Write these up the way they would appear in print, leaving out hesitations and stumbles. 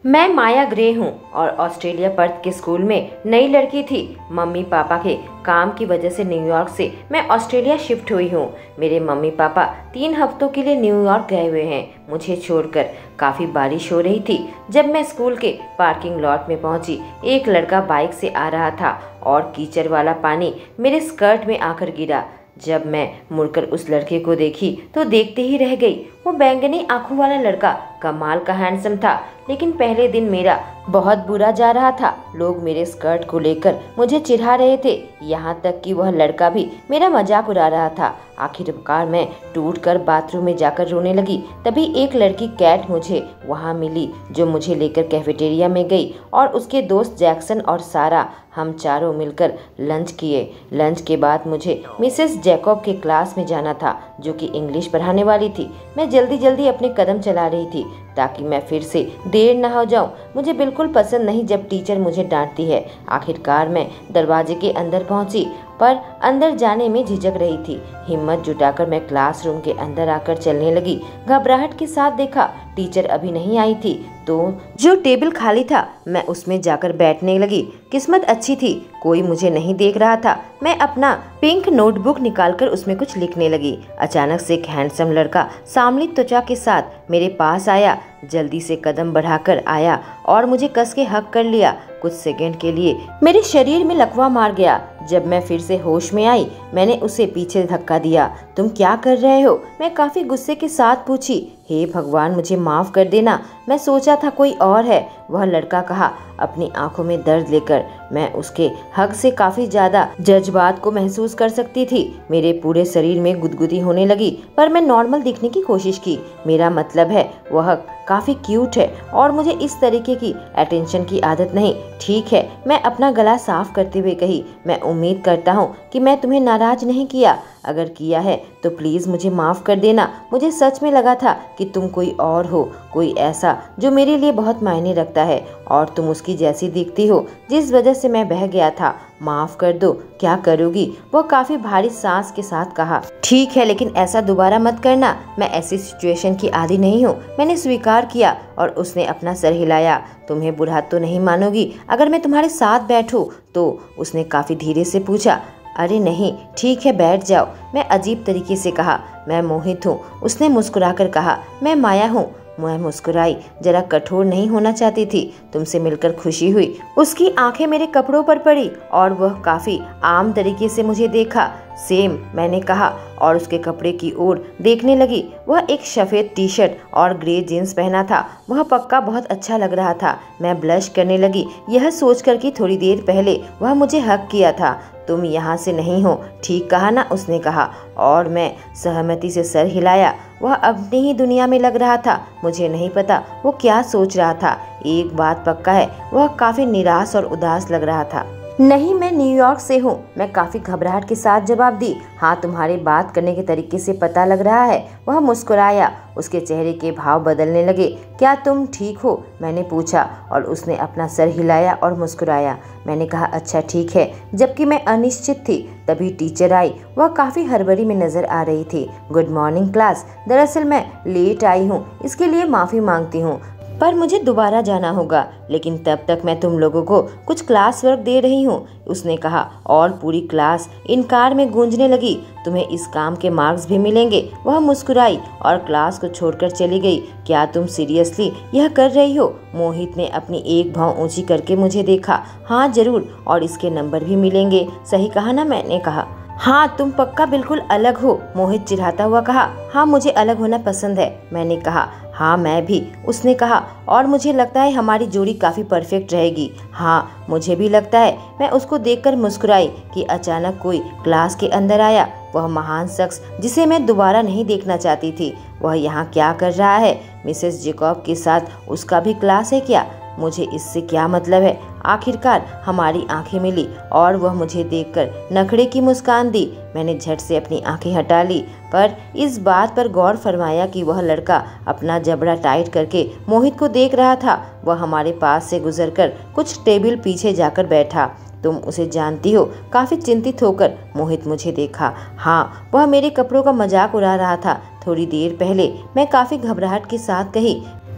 मैं माया ग्रे हूँ और ऑस्ट्रेलिया पर्थ के स्कूल में नई लड़की थी। मम्मी पापा के काम की वजह से न्यूयॉर्क से मैं ऑस्ट्रेलिया शिफ्ट हुई हूँ। मेरे मम्मी पापा 3 हफ्तों के लिए न्यूयॉर्क गए हुए हैं, मुझे छोड़कर। काफ़ी बारिश हो रही थी। जब मैं स्कूल के पार्किंग लॉट में पहुंची, एक लड़का बाइक से आ रहा था और कीचड़ वाला पानी मेरे स्कर्ट में आकर गिरा। जब मैं मुड़कर उस लड़के को देखी तो देखते ही रह गई। वो बैंगनी आंखों वाला लड़का कमाल का हैंडसम था, लेकिन पहले दिन मेरा बहुत बुरा जा रहा था। लोग मेरे स्कर्ट को लेकर मुझे चिढ़ा रहे थे, यहाँ तक कि वह लड़का भी मेरा मजाक उड़ा रहा था। आखिरकार मैं टूटकर बाथरूम में जाकर रोने लगी। तभी एक लड़की कैट मुझे वहाँ मिली, जो मुझे लेकर कैफेटेरिया में गई और उसके दोस्त जैक्सन और सारा, हम चारों मिलकर लंच किए। लंच के बाद मुझे मिसेस जैकब के क्लास में जाना था, जो कि इंग्लिश पढ़ाने वाली थी। मैं जल्दी जल्दी अपने कदम चला रही थी ताकि मैं फिर से देर न हो जाऊं। मुझे बिल्कुल पसंद नहीं जब टीचर मुझे डांटती है। आखिरकार मैं दरवाजे के अंदर पहुंची, पर अंदर जाने में झिझक रही थी। हिम्मत जुटाकर मैं क्लासरूम के अंदर आकर चलने लगी। घबराहट के साथ देखा टीचर अभी नहीं आई थी, तो जो टेबल खाली था मैं उसमें जाकर बैठने लगी। किस्मत अच्छी थी, कोई मुझे नहीं देख रहा था। मैं अपना पिंक नोटबुक निकालकर उसमें कुछ लिखने लगी। अचानक से एक हैंडसम लड़का सांवली त्वचा के साथ मेरे पास आया। जल्दी से कदम बढ़ाकर आया और मुझे कस के हक कर लिया। कुछ सेकंड के लिए मेरे शरीर में लकवा मार गया। जब मैं फिर से होश में आई, मैंने उसे पीछे धक्का दिया। तुम क्या कर रहे हो? मैं काफी गुस्से के साथ पूछी। हे भगवान, मुझे माफ कर देना, मैं सोचा था कोई और है, वह लड़का कहा अपनी आंखों में दर्द लेकर। मैं उसके हक से काफी ज्यादा जज्बात को महसूस कर सकती थी। मेरे पूरे शरीर में गुदगुदी होने लगी, पर मैं नॉर्मल दिखने की कोशिश की। मेरा मतलब है वह काफी क्यूट है और मुझे इस तरीके की अटेंशन की आदत नहीं। ठीक है, मैं अपना गला साफ करते हुए कही, मैं उम्मीद करता हूँ कि मैं तुम्हें नाराज नहीं किया। अगर किया है तो प्लीज मुझे माफ कर देना। मुझे सच में लगा था कि तुम कोई और हो, कोई ऐसा जो मेरे लिए बहुत मायने रखता है, और तुम उसकी जैसी दिखती हो, जिस वजह से मैं बह गया था। माफ कर दो। क्या करोगी? वो काफी भारी सांस के साथ कहा। ठीक है, लेकिन ऐसा दोबारा मत करना। मैं ऐसी सिचुएशन की आदी नहीं हूँ। मैंने स्वीकार किया और उसने अपना सर हिलाया। तुम्हें बुरा तो नहीं मानोगी अगर मैं तुम्हारे साथ बैठूं? तो उसने काफी धीरे से पूछा। अरे नहीं, ठीक है, बैठ जाओ। मैं अजीब तरीके से कहा। मैं मोहित हूँ, उसने मुस्कुराकर कहा। मैं माया हूँ। मैं मुस्कुराई, जरा कठोर नहीं होना चाहती थी। तुमसे मिलकर खुशी हुई। उसकी आंखें मेरे कपड़ों पर पड़ी और वह काफी आम तरीके से मुझे देखा। सेम, मैंने कहा और उसके कपड़े की ओर देखने लगी। वह एक सफेद टी शर्ट और ग्रे जींस पहना था। वह पक्का बहुत अच्छा लग रहा था। मैं ब्लश करने लगी, यह सोचकर कि थोड़ी देर पहले वह मुझे हक किया था। तुम यहाँ से नहीं हो, ठीक कहा ना? उसने कहा और मैं सहमति से सर हिलाया। वह अपनी ही दुनिया में लग रहा था। मुझे नहीं पता वो क्या सोच रहा था। एक बात पक्का है, वह काफी निराश और उदास लग रहा था। नहीं, मैं न्यूयॉर्क से हूँ, मैं काफी घबराहट के साथ जवाब दी। हाँ, तुम्हारे बात करने के तरीके से पता लग रहा है। वह मुस्कुराया, उसके चेहरे के भाव बदलने लगे। क्या तुम ठीक हो? मैंने पूछा और उसने अपना सर हिलाया और मुस्कुराया। मैंने कहा अच्छा ठीक है, जबकि मैं अनिश्चित थी। तभी टीचर आई। वह काफी हड़बड़ी में नजर आ रही थी। Good morning class. दरअसल मैं लेट आई हूँ, इसके लिए माफी मांगती हूँ, पर मुझे दोबारा जाना होगा, लेकिन तब तक मैं तुम लोगों को कुछ क्लास वर्क दे रही हूँ, उसने कहा और पूरी क्लास इनकार में गूंजने लगी। तुम्हें इस काम के मार्क्स भी मिलेंगे। वह मुस्कुराई और क्लास को छोड़कर चली गई। क्या तुम सीरियसली यह कर रही हो? मोहित ने अपनी एक भौं ऊंची करके मुझे देखा। हाँ जरूर, और इसके नंबर भी मिलेंगे। सही कहा ना? मैंने कहा। हाँ, तुम पक्का बिल्कुल अलग हो, मोहित चिढ़ाता हुआ कहा। हाँ, मुझे अलग होना पसंद है, मैंने कहा। हाँ, मैं भी, उसने कहा, और मुझे लगता है हमारी जोड़ी काफी परफेक्ट रहेगी। हाँ, मुझे भी लगता है। मैं उसको देखकर मुस्कुराई कि अचानक कोई क्लास के अंदर आया। वह महान शख्स जिसे मैं दोबारा नहीं देखना चाहती थी। वह यहाँ क्या कर रहा है? मिसेस जैकब के साथ उसका भी क्लास है क्या? मुझे इससे क्या मतलब है? आखिरकार हमारी आंखें मिली और वह मुझे देखकर नखरे की मुस्कान दी। मैंने झट से अपनी आंखें हटा ली, पर इस बात पर गौर फरमाया कि वह लड़का अपना जबड़ा टाइट करके मोहित को देख रहा था। वह हमारे पास से गुजरकर कुछ टेबल पीछे जाकर बैठा। तुम उसे जानती हो? काफी चिंतित होकर मोहित मुझे देखा। हाँ, वह मेरे कपड़ों का मजाक उड़ा रहा था। थोड़ी देर पहले मैं काफी घबराहट के साथ कही,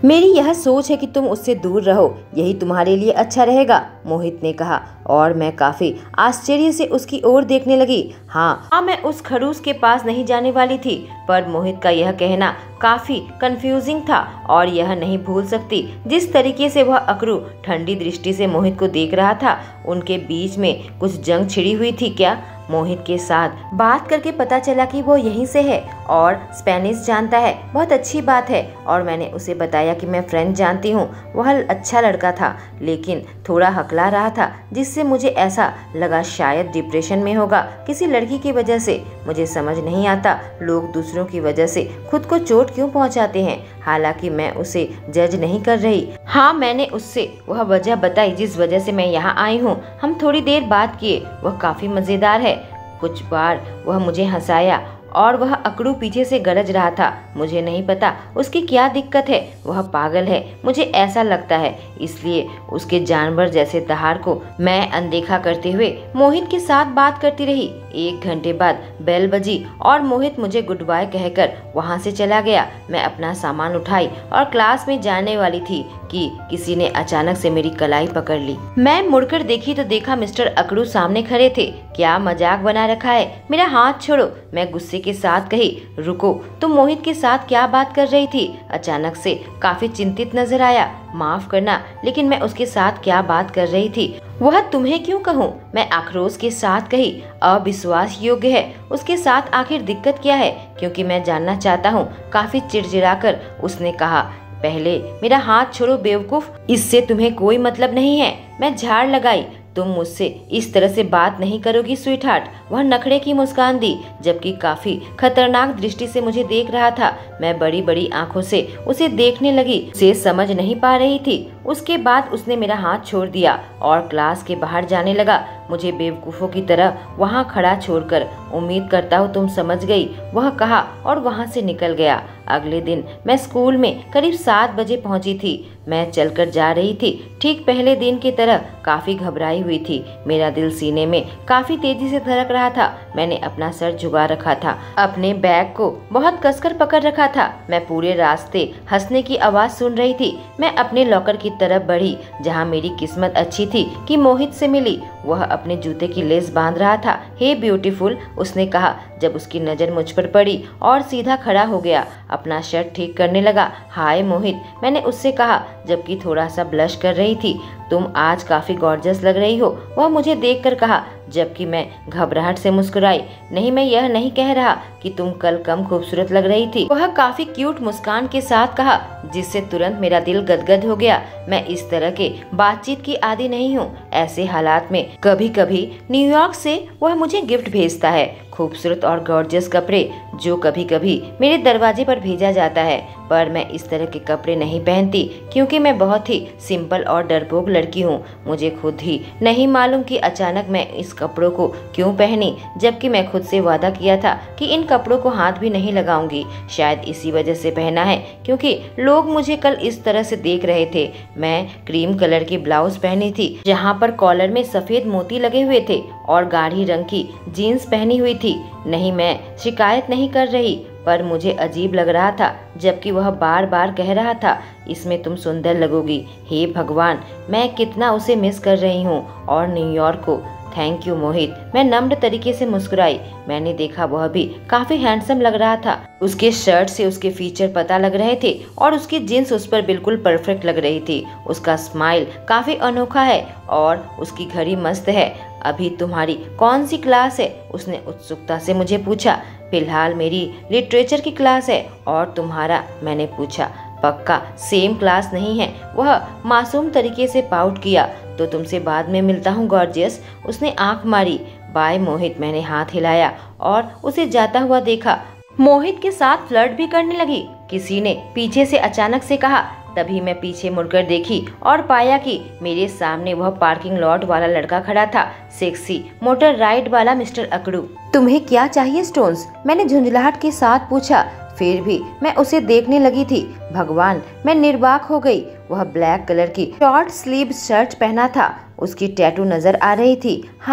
मेरी यह सोच है कि तुम उससे दूर रहो, यही तुम्हारे लिए अच्छा रहेगा, मोहित ने कहा और मैं काफी आश्चर्य से उसकी ओर देखने लगी। हाँ, मैं उस खड़ूस के पास नहीं जाने वाली थी, पर मोहित का यह कहना काफी कंफ्यूजिंग था और यह नहीं भूल सकती जिस तरीके से वह अकरू ठंडी दृष्टि से मोहित को देख रहा था। उनके बीच में कुछ जंग छिड़ी हुई थी क्या? मोहित के साथ बात करके पता चला कि वो यहीं से है और स्पेनिश जानता है, बहुत अच्छी बात है। और मैंने उसे बताया कि मैं फ्रेंच जानती हूँ। वह अच्छा लड़का था, लेकिन थोड़ा हकला रहा था, जिससे मुझे ऐसा लगा शायद डिप्रेशन में होगा किसी लड़की की वजह से। मुझे समझ नहीं आता लोग दूसरों की वजह से खुद को चोट क्यों पहुँचाते हैं। हालांकि मैं उसे जज नहीं कर रही। हाँ, मैंने उससे वह वजह बताई जिस वजह से मैं यहाँ आई हूँ। हम थोड़ी देर बात किए, वह काफी मजेदार है। कुछ बार वह मुझे हंसाया और वह अकड़ू पीछे से गरज रहा था। मुझे नहीं पता उसकी क्या दिक्कत है, वह पागल है, मुझे ऐसा लगता है। इसलिए उसके जानवर जैसे दहाड़ को मैं अनदेखा करते हुए मोहित के साथ बात करती रही। 1 घंटे बाद बेल बजी और मोहित मुझे गुड बाय कहकर वहाँ से चला गया। मैं अपना सामान उठाई और क्लास में जाने वाली थी कि किसी ने अचानक से मेरी कलाई पकड़ ली। मैं मुड़कर देखी तो देखा मिस्टर अकड़ू सामने खड़े थे। क्या मजाक बना रखा है? मेरा हाथ छोड़ो, मैं गुस्से के साथ कही। रुको, तुम मोहित के साथ क्या बात कर रही थी? अचानक से काफी चिंतित नजर आया। माफ करना, लेकिन मैं उसके साथ क्या बात कर रही थी वह तुम्हें क्यों कहूँ? मैं आक्रोश के साथ कही। अविश्वास योग्य है, उसके साथ आखिर दिक्कत क्या है? क्योंकि मैं जानना चाहता हूँ, काफी चिड़चिड़ाकर उसने कहा। पहले मेरा हाथ छोड़ो बेवकूफ, इससे तुम्हें कोई मतलब नहीं है। मैं झाड़ लगाई। तुम मुझसे इस तरह से बात नहीं करोगी स्वीट हार्ट। वह नखरे की मुस्कान दी, जबकि काफी खतरनाक दृष्टि से मुझे देख रहा था। मैं बड़ी बड़ी आंखों से उसे देखने लगी, उसे समझ नहीं पा रही थी। उसके बाद उसने मेरा हाथ छोड़ दिया और क्लास के बाहर जाने लगा, मुझे बेवकूफों की तरह वहाँ खड़ा छोड़कर। उम्मीद करता हूँ तुम समझ गई, वह कहा और वहाँ से निकल गया। अगले दिन मैं स्कूल में करीब 7 बजे पहुँची थी। मैं चलकर जा रही थी, ठीक पहले दिन की तरह काफी घबराई हुई थी। मेरा दिल सीने में काफी तेजी से धड़क रहा था। मैंने अपना सर झुका रखा था, अपने बैग को बहुत कसकर पकड़ रखा था। मैं पूरे रास्ते हंसने की आवाज सुन रही थी। मैं अपने लॉकर की तरफ बढ़ी, जहाँ मेरी किस्मत अच्छी थी कि मोहित से मिली। वह अपने जूते की लेस बांध रहा था। हे ब्यूटीफुल, उसने कहा जब उसकी नजर मुझ पर पड़ी और सीधा खड़ा हो गया, अपना शर्ट ठीक करने लगा। हाय मोहित, मैंने उससे कहा जबकि थोड़ा सा ब्लश कर रही थी। तुम आज काफी गॉर्जियस लग रही हो, वह मुझे देखकर कहा, जबकि मैं घबराहट से मुस्कुराई। नहीं, मैं यह नहीं कह रहा कि तुम कल कम खूबसूरत लग रही थी, वह काफी क्यूट मुस्कान के साथ कहा, जिससे तुरंत मेरा दिल गदगद हो गया। मैं इस तरह के बातचीत की आदी नहीं हूँ। ऐसे हालात में कभी कभी न्यूयॉर्क से वह मुझे गिफ्ट भेजता है, खूबसूरत और गॉर्जियस कपड़े, जो कभी कभी मेरे दरवाजे पर भेजा जाता है। पर मैं इस तरह के कपड़े नहीं पहनती, क्योंकि मैं बहुत ही सिंपल और डरपोक लड़की हूँ। मुझे खुद ही नहीं मालूम कि अचानक मैं इस कपड़ों को क्यों पहनी, जबकि मैं खुद से वादा किया था कि इन कपड़ों को हाथ भी नहीं लगाऊंगी। शायद इसी वजह से पहना है, क्योंकि लोग मुझे कल इस तरह से देख रहे थे। मैं क्रीम कलर की ब्लाउज पहनी थी, जहाँ पर कॉलर में सफेद मोती लगे हुए थे, और गाढ़ी रंग की जीन्स पहनी हुई थी। नहीं, मैं शिकायत नहीं कर रही, पर मुझे अजीब लग रहा था, जबकि वह बार बार कह रहा था, इसमें तुम सुंदर लगोगी। हे भगवान, मैं कितना उसे मिस कर रही हूँ, और न्यूयॉर्क को। थैंक यू मोहित, मैं नम्र तरीके से मुस्कुराई। मैंने देखा वह भी काफी हैंडसम लग रहा था। उसके शर्ट से उसके फीचर पता लग रहे थे और उसकी जीन्स उस पर बिल्कुल परफेक्ट लग रही थी। उसका स्माइल काफी अनोखा है और उसकी घड़ी मस्त है। अभी तुम्हारी कौन सी क्लास है? उसने उत्सुकता से मुझे पूछा। फिलहाल मेरी लिटरेचर की क्लास है। और तुम्हारा? मैंने पूछा। पक्का सेम क्लास नहीं है, वह मासूम तरीके से पाउट किया। तो तुमसे बाद में मिलता हूँ गॉर्जियस, उसने आंख मारी। बाय मोहित, मैंने हाथ हिलाया और उसे जाता हुआ देखा। मोहित के साथ फ्लर्ट भी करने लगी, किसी ने पीछे से अचानक से कहा। तभी मैं पीछे मुड़कर देखी और पाया कि मेरे सामने वह पार्किंग लॉट वाला लड़का खड़ा था, सेक्सी मोटर राइड वाला मिस्टर अकड़ू। तुम्हें क्या चाहिए स्टोन्स? मैंने झुंझलाहट के साथ पूछा। फिर भी मैं उसे देखने लगी थी। भगवान, मैं निर्वाक हो गई। वह ब्लैक कलर की शॉर्ट स्लीव शर्ट पहना था, उसकी टैटू नजर आ रही थी। हाँ,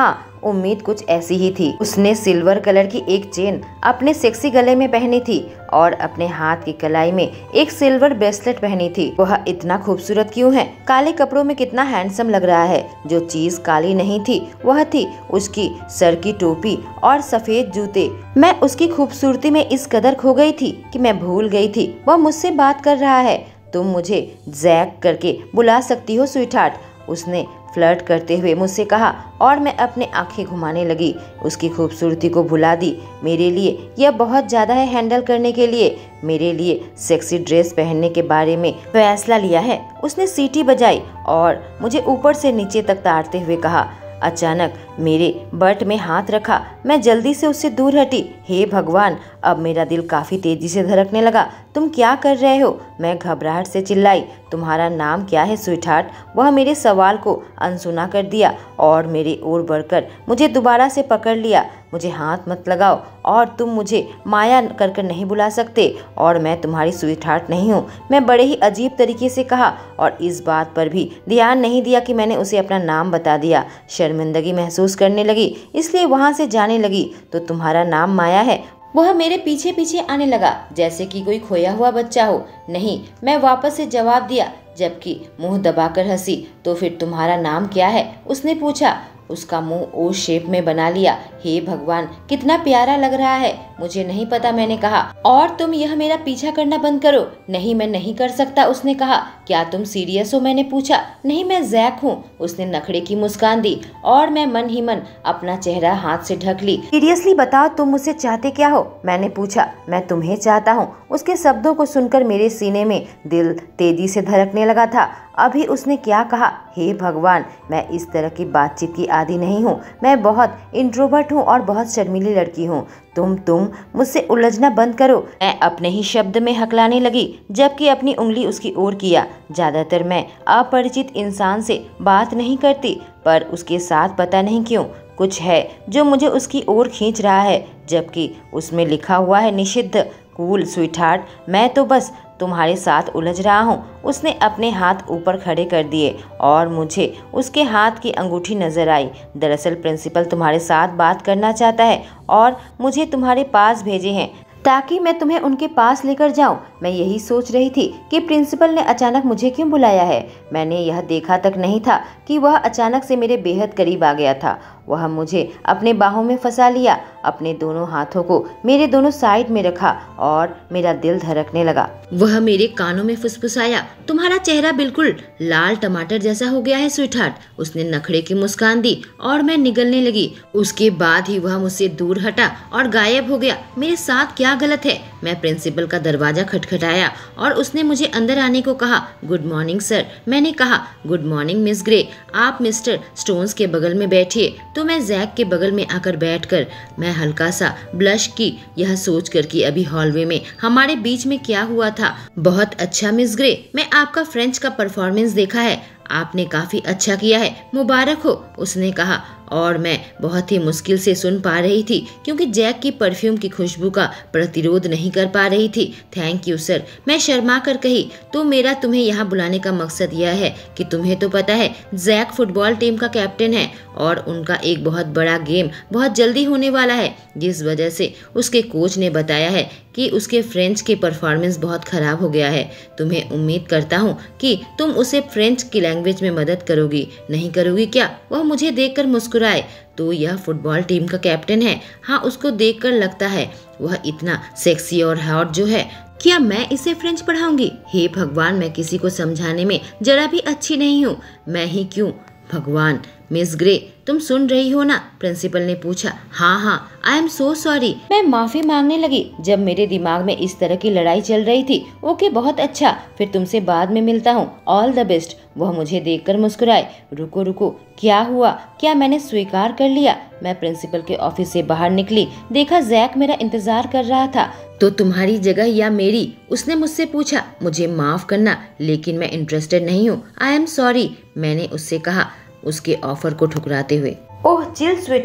उम्मीद कुछ ऐसी ही थी। उसने सिल्वर कलर की एक चेन अपने सेक्सी गले में पहनी थी और अपने हाथ की कलाई में एक सिल्वर ब्रेसलेट पहनी थी। वह इतना खूबसूरत क्यों है? काले कपड़ों में कितना हैंडसम लग रहा है। जो चीज काली नहीं थी वह थी उसकी सर की टोपी और सफेद जूते। मैं उसकी खूबसूरती में इस कदर खो गई थी कि मैं भूल गई थी वह मुझसे बात कर रहा है। तुम मुझे जैक करके बुला सकती हो स्वीटहार्ट, उसने फ्लर्ट करते हुए मुझसे कहा और मैं अपने आंखें घुमाने लगी। उसकी खूबसूरती को भुला दी। मेरे लिए यह बहुत ज़्यादा है हैंडल करने के लिए। मेरे लिए सेक्सी ड्रेस पहनने के बारे में फैसला लिया है। उसने सीटी बजाई और मुझे ऊपर से नीचे तक ताड़ते हुए कहा। अचानक मेरे बट में हाथ रखा। मैं जल्दी से उससे दूर हटी। हे भगवान, अब मेरा दिल काफी तेजी से धड़कने लगा। तुम क्या कर रहे हो? मैं घबराहट से चिल्लाई। तुम्हारा नाम क्या है स्वीटहार्ट? वह मेरे सवाल को अनसुना कर दिया और मेरी ओर बढ़कर मुझे दोबारा से पकड़ लिया। मुझे हाथ मत लगाओ और तुम मुझे माया कर नहीं बुला सकते और मैं तुम्हारी स्वीटहार्ट नहीं हूँ, मैं बड़े ही अजीब तरीके से कहा और इस बात पर भी ध्यान नहीं दिया कि मैंने उसे अपना नाम बता दिया। शर्मिंदगी महसूस करने लगी इसलिए वहाँ से जाने लगी। तो तुम्हारा नाम माया है? वह मेरे पीछे पीछे आने लगा जैसे कि कोई खोया हुआ बच्चा हो। नहीं, मैं वापस से जवाब दिया जबकि मुंह दबाकर हंसी। तो फिर तुम्हारा नाम क्या है? उसने पूछा। उसका मुंह ओ शेप में बना लिया। हे भगवान, कितना प्यारा लग रहा है। मुझे नहीं पता, मैंने कहा। और तुम यह मेरा पीछा करना बंद करो। नहीं, मैं नहीं कर सकता, उसने कहा। क्या तुम सीरियस हो? मैंने पूछा। नहीं, मैं जैक हूँ, उसने नखरे की मुस्कान दी और मैं मन ही मन अपना चेहरा हाथ से ढक ली। सीरियसली बताओ, तुम मुझसे चाहते क्या हो? मैंने पूछा। मैं तुम्हें चाहता हूँ। उसके शब्दों को सुनकर मेरे सीने में दिल तेजी से धड़कने लगा था। अभी उसने क्या कहा? हे भगवान, मैं इस तरह की बातचीत की आदी नहीं हूँ। मैं बहुत इंट्रोवर्ट हूँ और बहुत शर्मीली लड़की हूँ। तुम मुझसे उलझना बंद करो। मैं अपने ही शब्द में हकलाने लगी जबकि अपनी उंगली उसकी ओर किया। ज्यादातर मैं अपरिचित इंसान से बात नहीं करती पर उसके साथ पता नहीं क्यों कुछ है जो मुझे उसकी ओर खींच रहा है जबकि उसमें लिखा हुआ है निषिद्ध। कूल स्वीटहार्ट, मैं तो बस तुम्हारे साथ उलझ रहा हूँ। उसने अपने हाथ ऊपर खड़े कर दिए और मुझे उसके हाथ की अंगूठी नजर आई। दरअसल प्रिंसिपल तुम्हारे साथ बात करना चाहता है और मुझे तुम्हारे पास भेजे हैं ताकि मैं तुम्हें उनके पास लेकर जाऊं। मैं यही सोच रही थी कि प्रिंसिपल ने अचानक मुझे क्यों बुलाया है। मैंने यह देखा तक नहीं था कि वह अचानक से मेरे बेहद करीब आ गया था। वह मुझे अपने बाहों में फंसा लिया, अपने दोनों हाथों को मेरे दोनों साइड में रखा और मेरा दिल धड़कने लगा। वह मेरे कानों में फुसफुसाया, तुम्हारा चेहरा बिल्कुल लाल टमाटर जैसा हो गया है स्वीटहार्ट। उसने नखरे की मुस्कान दी और मैं निगलने लगी। उसके बाद ही वह मुझसे दूर हटा और गायब हो गया। मेरे साथ क्या गलत है? मैं प्रिंसिपल का दरवाजा खटखटाया और उसने मुझे अंदर आने को कहा। गुड मॉर्निंग सर, मैंने कहा। गुड मॉर्निंग मिस ग्रे, आप मिस्टर स्टोन्स के बगल में बैठिए। तो मैं जैक के बगल में आकर बैठकर मैं हल्का सा ब्लश की, यह सोचकर कि अभी हॉलवे में हमारे बीच में क्या हुआ था। बहुत अच्छा मिस ग्रे, मैं आपका फ्रेंच का परफॉर्मेंस देखा है, आपने काफी अच्छा किया है, मुबारक हो, उसने कहा। और मैं बहुत ही मुश्किल से सुन पा रही थी क्योंकि जैक की परफ्यूम की खुशबू का प्रतिरोध नहीं कर पा रही थी। थैंक यू सर, मैं शर्मा कर कही। तो मेरा तुम्हें यहाँ बुलाने का मकसद यह है कि तुम्हें तो पता है जैक फुटबॉल टीम का कैप्टन है और उनका एक बहुत बड़ा गेम बहुत जल्दी होने वाला है, जिस वजह से उसके कोच ने बताया है कि उसके फ्रेंच के परफॉर्मेंस बहुत खराब हो गया है। तुम्हें उम्मीद करता हूँ कि तुम उसे फ्रेंच की लैंग्वेज में मदद करोगी, नहीं करोगी क्या? वह मुझे देखकर मुस्कुराए। तो यह फुटबॉल टीम का कैप्टन है? हाँ, उसको देखकर लगता है। वह इतना सेक्सी और हॉट जो है। क्या मैं इसे फ्रेंच पढ़ाऊंगी? हे भगवान, मैं किसी को समझाने में जरा भी अच्छी नहीं हूँ। मैं ही क्यों भगवान। मिस ग्रे, तुम सुन रही हो ना? प्रिंसिपल ने पूछा। हाँ, आई एम सो सॉरी। मैं माफी मांगने लगी जब मेरे दिमाग में इस तरह की लड़ाई चल रही थी। ओके, बहुत अच्छा, फिर तुमसे बाद में मिलता हूँ, ऑल द बेस्ट। वह मुझे देखकर मुस्कुराए। रुको, क्या हुआ? क्या मैंने स्वीकार कर लिया? मैं प्रिंसिपल के ऑफिस से बाहर निकली, देखा जैक मेरा इंतजार कर रहा था। तो तुम्हारी जगह या मेरी? उसने मुझसे पूछा। मुझे माफ करना, लेकिन मैं इंटरेस्टेड नहीं हूँ, आई एम सॉरी, मैंने उससे कहा, उसके ऑफर को ठुकराते हुए। ओह चिल स्वीटहार्ट,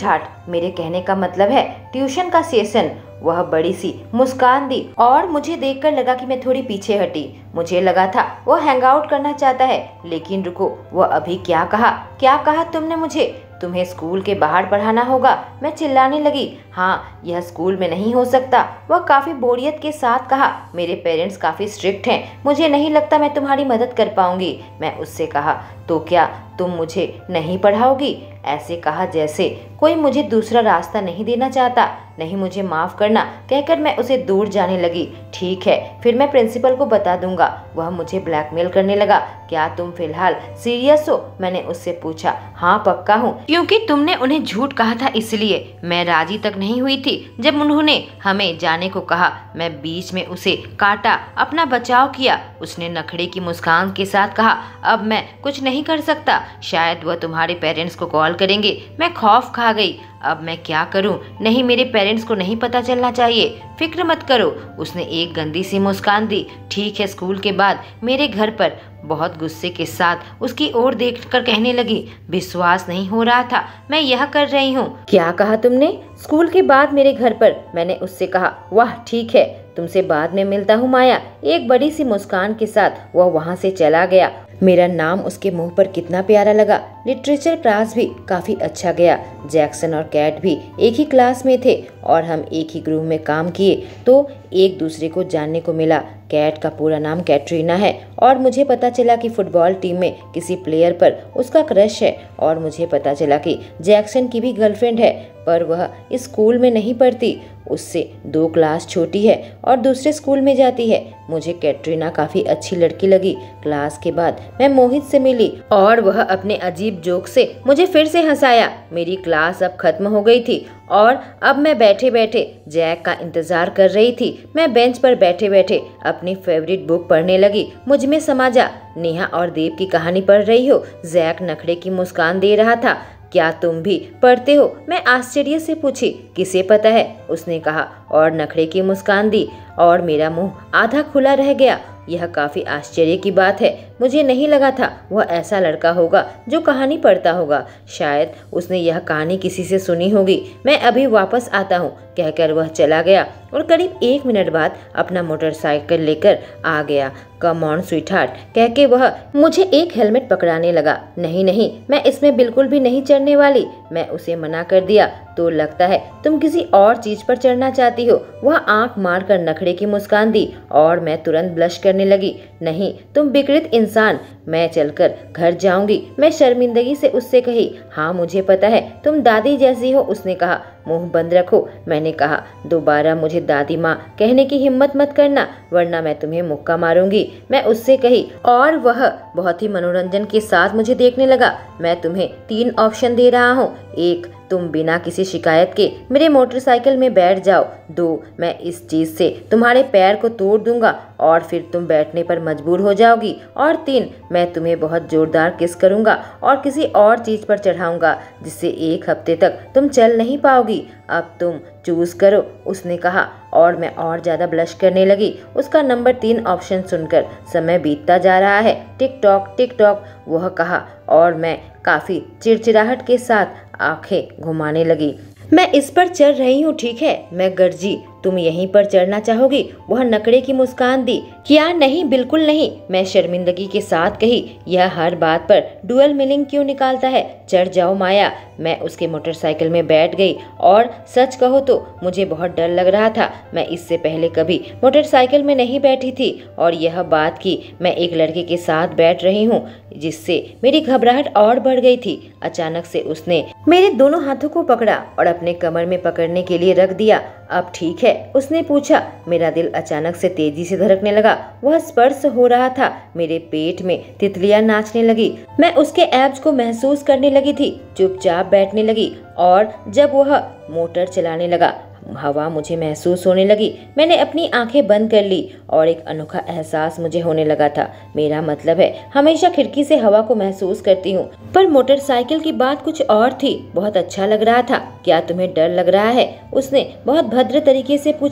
मेरे कहने का मतलब है ट्यूशन का सेशन। वह बड़ी सी मुस्कान दी और मुझे देखकर लगा कि मैं थोड़ी पीछे हटी। मुझे लगा था वह हैंग आउट करना चाहता है, लेकिन रुको, वह अभी क्या कहा तुमने मुझे? तुम्हें स्कूल के बाहर पढ़ाना होगा। मैं चिल्लाने लगी। हाँ, यह स्कूल में नहीं हो सकता। वह काफी बोरियत के साथ कहा, मेरे पेरेंट्स काफी स्ट्रिक्ट हैं, मुझे नहीं लगता मैं तुम्हारी मदद कर पाऊंगी। मैं उससे कहा, तो क्या तुम मुझे नहीं पढ़ाओगी? ऐसे कहा जैसे कोई मुझे दूसरा रास्ता नहीं देना चाहता। नहीं, मुझे माफ करना कहकर मैं उसे दूर जाने लगी। ठीक है, फिर मैं प्रिंसिपल को बता दूंगा। वह मुझे ब्लैकमेल करने लगा। क्या तुम फिलहाल सीरियस हो? मैंने उससे पूछा। हाँ पक्का हूँ, क्योंकि तुमने उन्हें झूठ कहा था इसलिए। मैं राजी तक नहीं हुई थी जब उन्होंने हमें जाने को कहा। मैं बीच में उसे काटा, अपना बचाव किया। उसने नखरे की मुस्कान के साथ कहा, अब मैं कुछ नहीं कर सकता, शायद वह तुम्हारे पेरेंट्स को कॉल करेंगे। मैं खौफ खा गई। अब मैं क्या करूं? नहीं, मेरे पेरेंट्स को नहीं पता चलना चाहिए। फिक्र मत करो। उसने एक गंदी सी मुस्कान दी। ठीक है, स्कूल के बाद मेरे घर पर। बहुत गुस्से के साथ उसकी ओर देखकर कहने लगी, विश्वास नहीं हो रहा था मैं यह कर रही हूँ। क्या कहा तुमने? स्कूल के बाद मेरे घर पर? मैंने उससे कहा। वाह ठीक है, तुमसे बाद में मिलता हूँ माया। एक बड़ी सी मुस्कान के साथ वह वहाँ से चला गया। मेरा नाम उसके मुंह पर कितना प्यारा लगा। लिटरेचर क्लास भी काफी अच्छा गया। जैक्सन और कैट भी एक ही क्लास में थे और हम एक ही ग्रुप में काम किए तो एक दूसरे को जानने को मिला। कैट का पूरा नाम कैटरीना है और मुझे पता चला कि फुटबॉल टीम में किसी प्लेयर पर उसका क्रश है। और मुझे पता चला कि जैक्सन की भी गर्लफ्रेंड है, पर वह इस स्कूल में नहीं पढ़ती, उससे 2 क्लास छोटी है और दूसरे स्कूल में जाती है। मुझे कैटरीना काफी अच्छी लड़की लगी। क्लास के बाद मैं मोहित से मिली और वह अपने अजीब जोक से मुझे फिर से हंसाया। मेरी क्लास अब खत्म हो गई थी और अब मैं बैठे बैठे जैक का इंतजार कर रही थी। मैं बेंच पर बैठे बैठे अपनी फेवरेट बुक पढ़ने लगी। मुझ में समा जा। नेहा और देव की कहानी पढ़ रही हो? जैक नखरे की मुस्कान दे रहा था। क्या तुम भी पढ़ते हो? मैं आश्चर्य से पूछी। किसे पता है, उसने कहा और नखरे की मुस्कान दी और मेरा मुंह आधा खुला रह गया। यह काफी आश्चर्य की बात है। मुझे नहीं लगा था वह ऐसा लड़का होगा जो कहानी पढ़ता होगा। शायद उसने यह कहानी किसी से सुनी होगी। मैं अभी वापस आता हूँ कहकर वह चला गया और करीब 1 मिनट बाद अपना मोटरसाइकिल लेकर आ गया। कम ऑन स्वीटहार्ट कहके वह मुझे एक हेलमेट पकड़ाने लगा। नहीं नहीं, मैं इसमें बिल्कुल भी नहीं चढ़ने वाली। मैं उसे मना कर दिया। तो लगता है तुम किसी और चीज पर चढ़ना चाहती हो। वह आंख मारकर नखरे की मुस्कान दी और मैं तुरंत ब्लश करने लगी। नहीं, तुम विकृत इंसान। मैं चलकर घर जाऊंगी। मैं शर्मिंदगी से उससे कही। हाँ मुझे पता है, तुम दादी जैसी हो। उसने कहा। मुंह बंद रखो। मैंने कहा। दोबारा मुझे दादी माँ कहने की हिम्मत मत करना, वरना मैं तुम्हें मुक्का मारूंगी। मैं उससे कही और वह बहुत ही मनोरंजन के साथ मुझे देखने लगा। मैं तुम्हें 3 ऑप्शन दे रहा हूँ। 1, तुम बिना किसी शिकायत के मेरे मोटरसाइकिल में बैठ जाओ। 2, मैं इस चीज से तुम्हारे पैर को तोड़ दूंगा और फिर तुम बैठने पर मजबूर हो जाओगी। और 3, मैं तुम्हें बहुत जोरदार किस करूंगा और किसी और चीज पर चढ़ाऊंगा जिससे 1 हफ्ते तक तुम चल नहीं पाओगी। अब तुम चूज करो। उसने कहा और मैं और ज्यादा ब्लश करने लगी। उसका नंबर 3 ऑप्शन सुनकर समय बीतता जा रहा है। टिक टॉक वह कहा और मैं काफी चिड़चिड़ाहट के साथ आंखें घुमाने लगी। मैं इस पर चढ़ रही हूँ, ठीक है? मैं गर्जी। तुम यहीं पर चढ़ना चाहोगी? वह नखरे की मुस्कान दी। क्या नहीं, बिल्कुल नहीं। मैं शर्मिंदगी के साथ कही। यह हर बात पर डुअल मीनिंग क्यों निकालता है? चढ़ जाओ माया। मैं उसके मोटरसाइकिल में बैठ गई और सच कहो तो मुझे बहुत डर लग रहा था। मैं इससे पहले कभी मोटरसाइकिल में नहीं बैठी थी और यह बात कि मैं एक लड़के के साथ बैठ रही हूँ जिससे मेरी घबराहट और बढ़ गई थी। अचानक से उसने मेरे दोनों हाथों को पकड़ा और अपने कमर में पकड़ने के लिए रख दिया। अब ठीक है? उसने पूछा। मेरा दिल अचानक से तेजी से धड़कने लगा। वह स्पर्श हो रहा था। मेरे पेट में तितलियां नाचने लगी। मैं उसके एब्स को महसूस करने लगी थी। चुपचाप बैठने लगी और जब वह मोटर चलाने लगा हवा मुझे महसूस होने लगी। मैंने अपनी आंखें बंद कर ली और एक अनोखा एहसास मुझे होने लगा था। मेरा मतलब है हमेशा खिड़की से हवा को महसूस करती हूँ, पर मोटरसाइकिल की बात कुछ और थी। बहुत अच्छा लग रहा था। क्या तुम्हें डर लग रहा है? उसने बहुत भद्र तरीके से पूछा।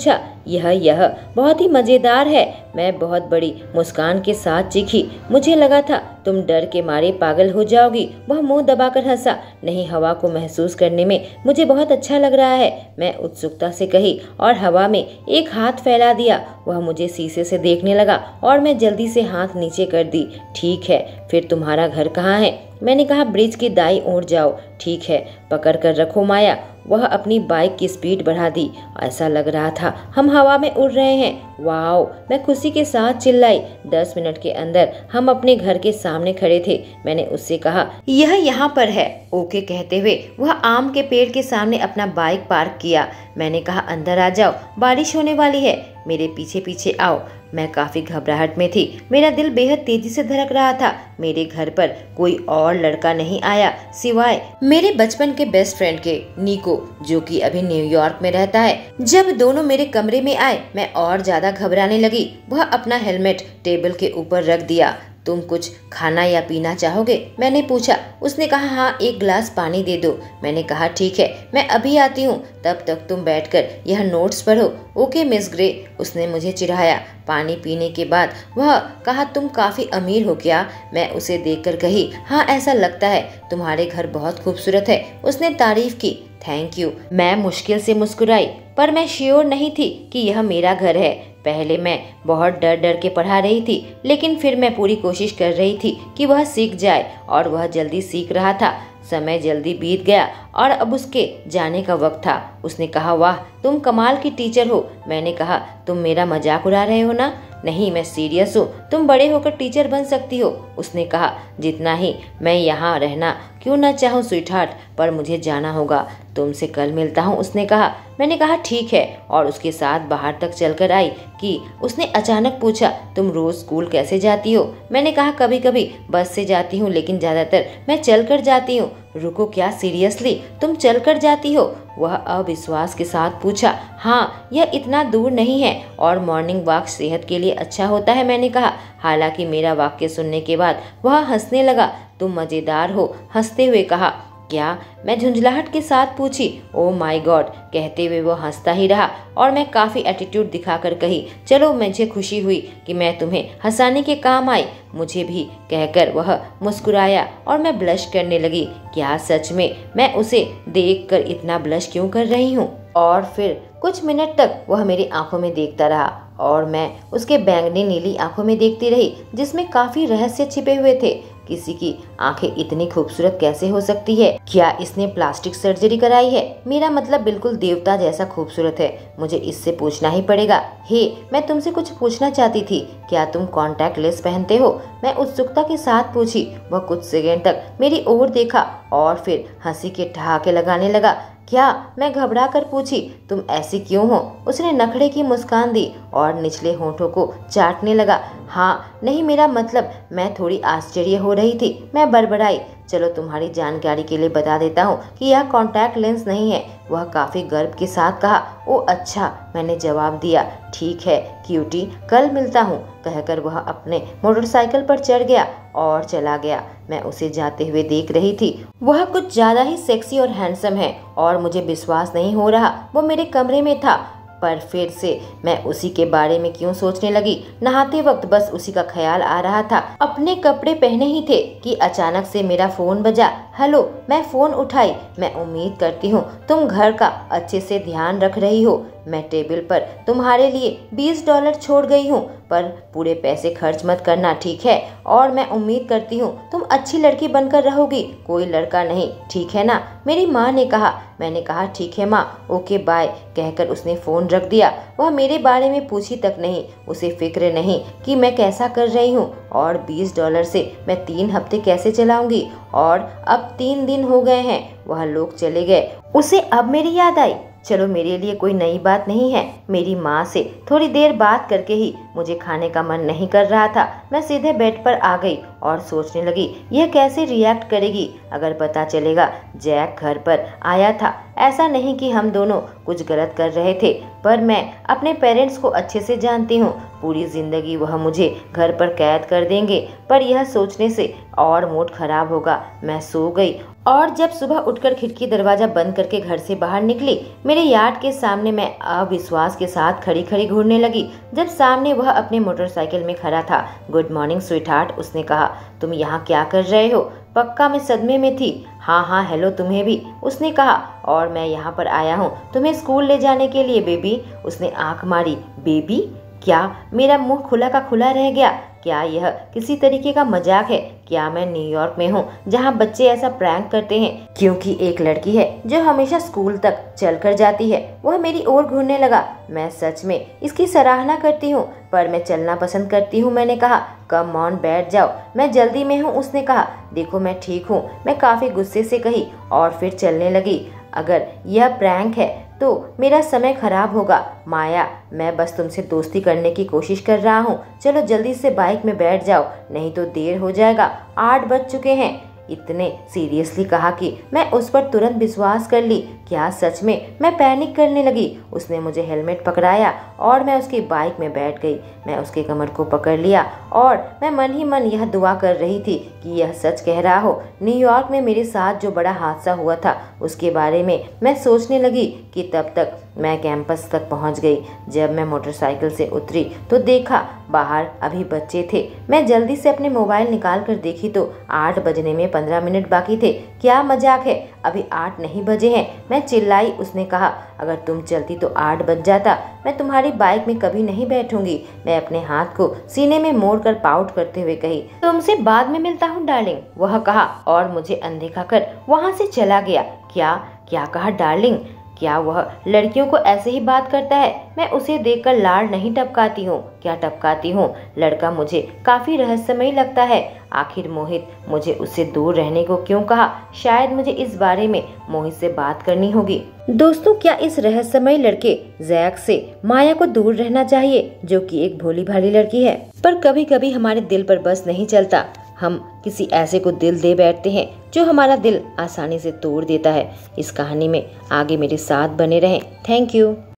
यह बहुत ही मजेदार है। मैं बहुत बड़ी मुस्कान के साथ चीखी। मुझे लगा था तुम डर के मारे पागल हो जाओगी। वह मुंह दबाकर हंसा। नहीं, हवा को महसूस करने में मुझे बहुत अच्छा लग रहा है, मैं उत्सुकता से कही और हवा में एक हाथ फैला दिया। वह मुझे शीशे से देखने लगा और मैं जल्दी से हाथ नीचे कर दी। ठीक है, फिर तुम्हारा घर कहाँ है? मैंने कहा, ब्रिज की दाईं ओर जाओ। ठीक है, पकड़ कर रखो माया। वह अपनी बाइक की स्पीड बढ़ा दी। ऐसा लग रहा था हम हवा में उड़ रहे हैं। वाओ, मैं खुशी के साथ चिल्लाई। 10 मिनट के अंदर हम अपने घर के सामने खड़े थे। मैंने उससे कहा, यह यहाँ पर है। ओके कहते हुए वह आम के पेड़ के सामने अपना बाइक पार्क किया। मैंने कहा, अंदर आ जाओ, बारिश होने वाली है, मेरे पीछे पीछे आओ। मैं काफी घबराहट में थी। मेरा दिल बेहद तेजी से धड़क रहा था। मेरे घर पर कोई और लड़का नहीं आया सिवाय मेरे बचपन के बेस्ट फ्रेंड के, निको, जो कि अभी न्यूयॉर्क में रहता है। जब दोनों मेरे कमरे में आए, मैं और ज्यादा घबराने लगी। वह अपना हेलमेट टेबल के ऊपर रख दिया। तुम कुछ खाना या पीना चाहोगे? मैंने पूछा। उसने कहा, हाँ, एक गिलास पानी दे दो। मैंने कहा, ठीक है, मैं अभी आती हूँ, तब तक तुम बैठकर यह नोट्स पढ़ो। ओके मिस ग्रे, उसने मुझे चिढ़ाया। पानी पीने के बाद वह कहा, तुम काफी अमीर हो क्या? मैं उसे देखकर कही, हाँ, ऐसा लगता है, तुम्हारे घर बहुत खूबसूरत है। उसने तारीफ की। Thank you. मैं मुश्किल से मुस्कुराई, पर मैं श्योर नहीं थी कि यह मेरा घर है। पहले मैं बहुत डर डर के पढ़ा रही थी, लेकिन फिर मैं पूरी कोशिश कर रही थी कि वह सीख जाए, और वह जल्दी सीख रहा था। समय जल्दी बीत गया और अब उसके जाने का वक्त था। उसने कहा, वाह, तुम कमाल की टीचर हो। मैंने कहा, तुम मेरा मजाक उड़ा रहे हो ना? नहीं, मैं सीरियस हूँ, तुम बड़े होकर टीचर बन सकती हो। उसने कहा, जितना ही मैं यहाँ रहना क्यों न चाहूँ स्वीटहार्ट, पर मुझे जाना होगा, तुमसे कल मिलता हूँ। उसने कहा। मैंने कहा, ठीक है, और उसके साथ बाहर तक चलकर आई कि उसने अचानक पूछा, तुम रोज स्कूल कैसे जाती हो? मैंने कहा, कभी कभी बस से जाती हूँ, लेकिन ज्यादातर मैं चलकर जाती हूँ। रुको, क्या सीरियसली तुम चलकर जाती हो? वह अविश्वास के साथ पूछा। हाँ, यह इतना दूर नहीं है और मॉर्निंग वॉक सेहत के लिए अच्छा होता है। मैंने कहा। हालांकि मेरा वाक्य सुनने के बाद वह हंसने लगा। तुम मजेदार हो, हंसते हुए कहा। क्या? मैं झुंझलाहट के साथ पूछी। ओ माय गॉड, कहते हुए वो हंसता ही रहा और मैं काफी एटीट्यूड दिखाकर कही, चलो, मुझे खुशी हुई कि मैं तुम्हें हंसाने के काम आई। मुझे भी, कहकर वह मुस्कुराया और मैं ब्लश करने लगी। क्या सच में मैं उसे देखकर इतना ब्लश क्यों कर रही हूँ? और फिर कुछ मिनट तक वह मेरी आंखों में देखता रहा और मैं उसके बैंगनी नीली आंखों में देखती रही, जिसमें काफी रहस्य छिपे हुए थे। किसी की आंखें इतनी खूबसूरत कैसे हो सकती है? क्या इसने प्लास्टिक सर्जरी कराई है? मेरा मतलब बिल्कुल देवता जैसा खूबसूरत है। मुझे इससे पूछना ही पड़ेगा। हे, मैं तुमसे कुछ पूछना चाहती थी, क्या तुम कॉन्टैक्ट लेंस पहनते हो? मैं उत्सुकता के साथ पूछी। वह कुछ सेकंड तक मेरी ओर देखा और फिर हंसी के ठहाके लगाने लगा। क्या? मैं घबरा कर पूछी। तुम ऐसी क्यों हो? उसने नखरे की मुस्कान दी और निचले होठों को चाटने लगा। हाँ, नहीं, मेरा मतलब, मैं थोड़ी आश्चर्य हो रही थी। मैं बड़बड़ाई। चलो, तुम्हारी जानकारी के लिए बता देता हूँ कि यह कॉन्टैक्ट लेंस नहीं है। वह काफी गर्व के साथ कहा। ओ अच्छा, मैंने जवाब दिया। ठीक है क्यूटी, कल मिलता हूँ, कहकर वह अपने मोटरसाइकिल पर चढ़ गया और चला गया। मैं उसे जाते हुए देख रही थी। वह कुछ ज्यादा ही सेक्सी और हैंडसम है और मुझे विश्वास नहीं हो रहा वो मेरे कमरे में था। पर फिर से मैं उसी के बारे में क्यों सोचने लगी? नहाते वक्त बस उसी का ख्याल आ रहा था। अपने कपड़े पहने ही थे कि अचानक से मेरा फोन बजा। हेलो, मैं फोन उठाई। मैं उम्मीद करती हूँ तुम घर का अच्छे से ध्यान रख रही हो। मैं टेबल पर तुम्हारे लिए $20 छोड़ गई हूँ, पर पूरे पैसे खर्च मत करना, ठीक है? और मैं उम्मीद करती हूँ तुम अच्छी लड़की बनकर रहोगी, कोई लड़का नहीं, ठीक है ना? मेरी माँ ने कहा। मैंने कहा, ठीक है माँ, ओके बाय, कहकर उसने फोन रख दिया। वह मेरे बारे में पूछी तक नहीं। उसे फिक्र नहीं कि मैं कैसा कर रही हूँ और $20 से मैं 3 हफ्ते कैसे चलाऊंगी। और अब 3 दिन हो गए हैं, वह लोग चले गए। उसे अब मेरी याद आई। चलो, मेरे लिए कोई नई बात नहीं है। मेरी माँ से थोड़ी देर बात करके ही मुझे खाने का मन नहीं कर रहा था। मैं सीधे बेड पर आ गई और सोचने लगी यह कैसे रिएक्ट करेगी अगर पता चलेगा जैक घर पर आया था। ऐसा नहीं कि हम दोनों कुछ गलत कर रहे थे, पर मैं अपने पेरेंट्स को अच्छे से जानती हूँ। पूरी जिंदगी वह मुझे घर पर कैद कर देंगे, पर यह सोचने से और मूड खराब होगा। मैं सो गई और जब सुबह उठकर खिड़की दरवाजा बंद करके घर से बाहर निकली, मेरे यार्ड के सामने मैं अविश्वास के साथ खड़ी खड़ी घूरने लगी। जब सामने वह अपने मोटरसाइकिल में खड़ा था। गुड मॉर्निंग स्वीटहार्ट, उसने कहा। तुम यहाँ क्या कर रहे हो? पक्का मैं सदमे में थी। हाँ हेलो तुम्हें भी, उसने कहा। और मैं यहाँ पर आया हूँ तुम्हें स्कूल ले जाने के लिए बेबी। उसने आंख मारी। बेबी? क्या? मेरा मुंह खुला का खुला रह गया। क्या यह किसी तरीके का मजाक है? क्या मैं न्यूयॉर्क में हूँ जहाँ बच्चे ऐसा प्रैंक करते हैं? क्योंकि एक लड़की है जो हमेशा स्कूल तक चलकर जाती है, वह मेरी ओर घूरने लगा। मैं सच में इसकी सराहना करती हूँ, पर मैं चलना पसंद करती हूँ, मैंने कहा। कम ऑन बैठ जाओ, मैं जल्दी में हूँ, उसने कहा। देखो मैं ठीक हूँ, मैं काफी गुस्से से कही और फिर चलने लगी। अगर यह प्रैंक है तो मेरा समय खराब होगा। माया, मैं बस तुमसे दोस्ती करने की कोशिश कर रहा हूँ। चलो जल्दी से बाइक में बैठ जाओ, नहीं तो देर हो जाएगा। 8 बज चुके हैं। इतने सीरियसली कहा कि मैं उस पर तुरंत विश्वास कर ली। क्या सच में? मैं पैनिक करने लगी। उसने मुझे हेलमेट पकड़ाया और मैं उसकी बाइक में बैठ गई। मैं उसके कमर को पकड़ लिया और मैं मन ही मन यह दुआ कर रही थी कि यह सच कह रहा हो। न्यूयॉर्क में मेरे साथ जो बड़ा हादसा हुआ था उसके बारे में मैं सोचने लगी कि तब तक मैं कैंपस तक पहुंच गई। जब मैं मोटरसाइकिल से उतरी तो देखा बाहर अभी बच्चे थे। मैं जल्दी से अपने मोबाइल निकाल कर देखी तो 8 बजने में 15 मिनट बाकी थे। क्या मजाक है, अभी 8 नहीं बजे हैं। मैं चिल्लाई। उसने कहा, अगर तुम चलती तो 8 बज जाता। मैं तुम्हारी बाइक में कभी नहीं बैठूंगी। मैं अपने हाथ को सीने में मोड़कर पाउट करते हुए कही, तुमसे बाद में मिलता हूँ डार्लिंग, वह कहा और मुझे अनदेखा कर वहाँ से चला गया। क्या कहा डार्लिंग? क्या वह लड़कियों को ऐसे ही बात करता है? मैं उसे देखकर लाड़ नहीं टपकाती हूँ। क्या टपकाती हूँ? लड़का मुझे काफी रहस्यमयी लगता है। आखिर मोहित मुझे उससे दूर रहने को क्यों कहा? शायद मुझे इस बारे में मोहित से बात करनी होगी। दोस्तों, क्या इस रहस्यमयी लड़के जैक से माया को दूर रहना चाहिए, जो कि एक भोली भाली लड़की है? पर कभी कभी हमारे दिल पर बस नहीं चलता। हम किसी ऐसे को दिल दे बैठते हैं जो हमारा दिल आसानी से तोड़ देता है। इस कहानी में आगे मेरे साथ बने रहें। Thank you.